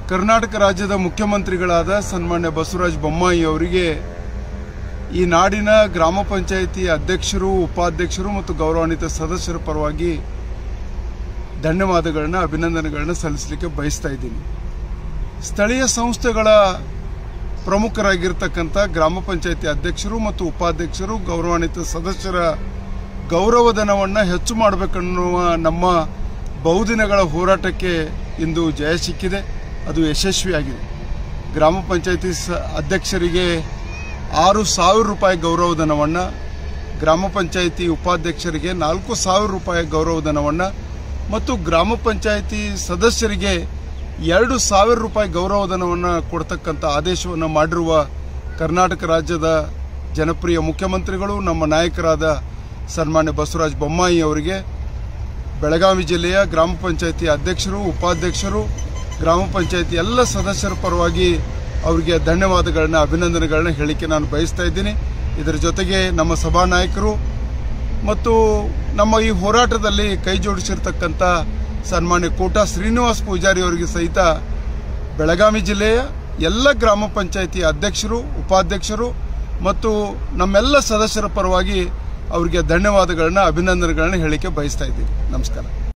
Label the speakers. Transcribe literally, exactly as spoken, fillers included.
Speaker 1: ಕರ್ನಾಟಕ ರಾಜ್ಯದ ಮುಖ್ಯಮಂತ್ರಿಗಳಾದ ಸನ್ಮಾನ್ಯ ಬಸವರಾಜ ಬೊಮ್ಮಾಯಿ ಅವರಿಗೆ ಈ ನಾಡಿನ ಗ್ರಾಮ ಪಂಚಾಯಿತಿ ಅಧ್ಯಕ್ಷರು, ಉಪಾಧ್ಯಕ್ಷರು ಮತ್ತು ಗೌರವಾನ್ವಿತ ಸದಸ್ಯರ ಪರವಾಗಿ ಧನ್ಯವಾದಗಳನ್ನು, ಅಭಿನಂದನೆಗಳನ್ನು ಸಲ್ಲಿಸಲಿಕ್ಕೆ ಬಯಸ್ತಾ ಇದ್ದೀನಿ. ಸ್ಥಳೀಯ ಸಂಸ್ಥೆಗಳ ಪ್ರಮುಖರಾಗಿರ್ತಕ್ಕಂಥ ಗ್ರಾಮ ಪಂಚಾಯಿತಿ ಅಧ್ಯಕ್ಷರು ಮತ್ತು ಉಪಾಧ್ಯಕ್ಷರು, ಗೌರವಾನ್ವಿತ ಸದಸ್ಯರ ಗೌರವಧನವನ್ನು ಹೆಚ್ಚು ಮಾಡಬೇಕನ್ನುವ ನಮ್ಮ ಬಹುದಿನಗಳ ಹೋರಾಟಕ್ಕೆ ಇಂದು ಜಯ ಸಿಕ್ಕಿದೆ. ಅದು ಯಶಸ್ವಿಯಾಗಿದೆ. ಗ್ರಾಮ ಪಂಚಾಯಿತಿ ಅಧ್ಯಕ್ಷರಿಗೆ ಆರು ಸಾವಿರ ರೂಪಾಯಿ ಗೌರವಧನವನ್ನು, ಗ್ರಾಮ ಪಂಚಾಯಿತಿ ಉಪಾಧ್ಯಕ್ಷರಿಗೆ ನಾಲ್ಕು ಸಾವಿರ ರೂಪಾಯಿ ಗೌರವಧನವನ್ನು ಮತ್ತು ಗ್ರಾಮ ಪಂಚಾಯಿತಿ ಸದಸ್ಯರಿಗೆ ಎರಡು ಸಾವಿರ ರೂಪಾಯಿ ಗೌರವಧನವನ್ನು ಕೊಡ್ತಕ್ಕಂಥ ಆದೇಶವನ್ನು ಮಾಡಿರುವ ಕರ್ನಾಟಕ ರಾಜ್ಯದ ಜನಪ್ರಿಯ ಮುಖ್ಯಮಂತ್ರಿಗಳು, ನಮ್ಮ ನಾಯಕರಾದ ಸನ್ಮಾನ್ಯ ಬಸವರಾಜ ಬೊಮ್ಮಾಯಿ ಅವರಿಗೆ ಬೆಳಗಾವಿ ಜಿಲ್ಲೆಯ ಗ್ರಾಮ ಪಂಚಾಯಿತಿ ಅಧ್ಯಕ್ಷರು, ಉಪಾಧ್ಯಕ್ಷರು, ಗ್ರಾಮ ಪಂಚಾಯಿತಿ ಎಲ್ಲ ಸದಸ್ಯರ ಪರವಾಗಿ ಅವರಿಗೆ ಧನ್ಯವಾದಗಳನ್ನ, ಅಭಿನಂದನೆಗಳನ್ನ ಹೇಳಿಕೆ ನಾನು ಬಯಸ್ತಾ ಇದ್ದೀನಿ. ಇದರ ಜೊತೆಗೆ ನಮ್ಮ ಸಭಾ ನಾಯಕರು ಮತ್ತು ನಮ್ಮ ಈ ಹೋರಾಟದಲ್ಲಿ ಕೈ ಜೋಡಿಸಿರ್ತಕ್ಕಂಥ ಸನ್ಮಾನ್ಯ ಕೋಟಾ ಶ್ರೀನಿವಾಸ ಪೂಜಾರಿ ಅವರಿಗೆ ಸಹಿತ ಬೆಳಗಾವಿ ಜಿಲ್ಲೆಯ ಎಲ್ಲ ಗ್ರಾಮ ಪಂಚಾಯಿತಿ ಅಧ್ಯಕ್ಷರು, ಉಪಾಧ್ಯಕ್ಷರು ಮತ್ತು ನಮ್ಮೆಲ್ಲ ಸದಸ್ಯರ ಪರವಾಗಿ ಅವರಿಗೆ ಧನ್ಯವಾದಗಳನ್ನ, ಅಭಿನಂದನೆಗಳನ್ನ ಹೇಳಿಕೆ ಬಯಸ್ತಾ ಇದ್ದೀನಿ. ನಮಸ್ಕಾರ.